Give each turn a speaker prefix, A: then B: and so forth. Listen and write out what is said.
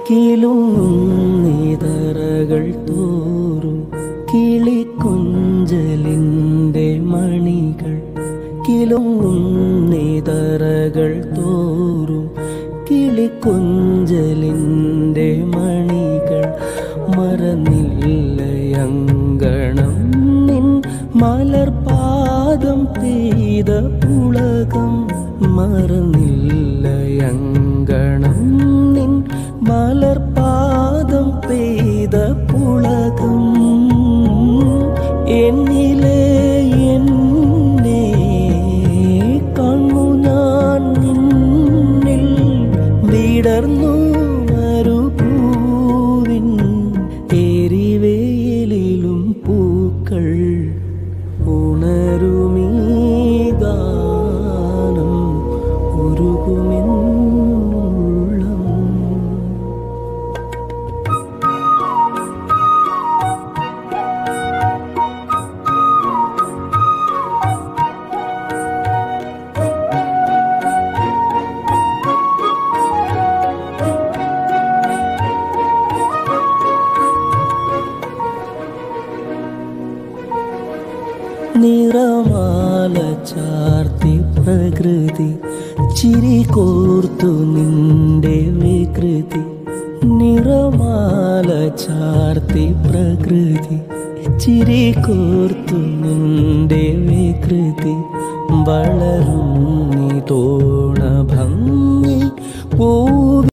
A: കിലുങ്ങിതറകൾ തോറും കിളിക്കൊഞ്ചലിൻ്റെ മണികൾ കിലുങ്ങിതറകൾ തോറും കിളിക്കൊഞ്ചലിൻ്റെ മണികൾ മറന്നില്ലയങ്കണം നിൻ മലർപാദം പെയ്ത പുളകം മറന്നില്ലയങ്കണം നിൻ മലർപാദം പെയ്ത പുളകം എന്നിലെ എന്നെ കണ്ണു ഞാൻ നിന്നിൽ വിടർന്നു മരുഭൂവിൻ എരിവേലിലും പൂക്കൾ ഉണരുമീ ഗാനം ഉരുകുമെന്നുള്ളം. നിറമാല ചാർത്തി പ്രകൃതി ചിരി കോർത്തു നിന്റെ വികൃതി നിറമാല ചാർത്തി പ്രകൃതി ചിരി കോർത്തു നിന്റെ വികൃതി വളരും നീ തോണ ഭംഗി പൂ